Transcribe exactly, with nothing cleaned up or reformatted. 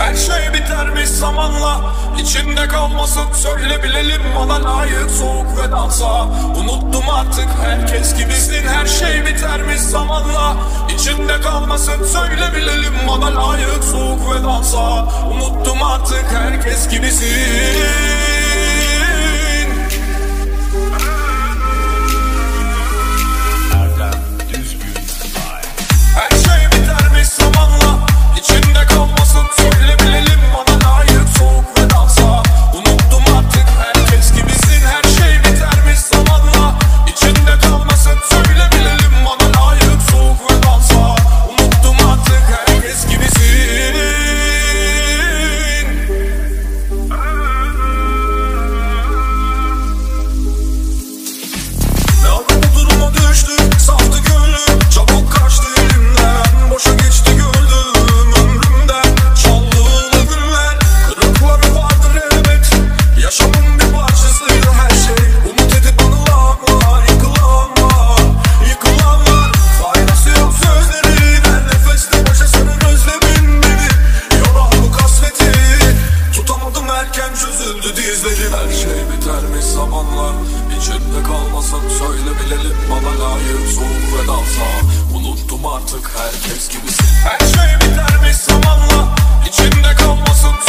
Her şey bitermiş zamanla, içinde kalmasın. Söyle bilelim bana layık soğuk vedansa. Unuttum artık herkes gibisin. Her şey bitermiş zamanla, içinde kalmasın. Söyle bilelim bana layık soğuk vedansa. Unuttum artık herkes gibisin. Her şey bitermiş zamanla, içinde kalmasın. Söyle bilelim bana layık soğuk vedansa. Unuttum artık herkes gibisin. Her şey bitermiş zamanla, içinde kalmasın. Söyle bilelim bana layık soğuk vedansa. Unuttum artık herkes gibisin. Ne ara bu duruma düştük, saftı gönlüm. Çabuk kaçtı elimden, boşa geçti gördüm ömrümden. Çaldığım o günler, kırıkları vardır elbet. Yaşamın bir parçasıydı her şey. Umut edip anılanlar, yıkılanlar, yıkılanlar. Faydası yok sözleri, her nefeste başa sarır özlemin beni. Yorar bu kasveti, tutamadım erken çözüldü dizlerim. Her şey bitermiş zamanla, içinde kalmasın. Söyle bilelim bana layık soğuk vedansa. Unuttum artık herkes gibisin. Her şey bitermiş zamanla, içinde kalmasın.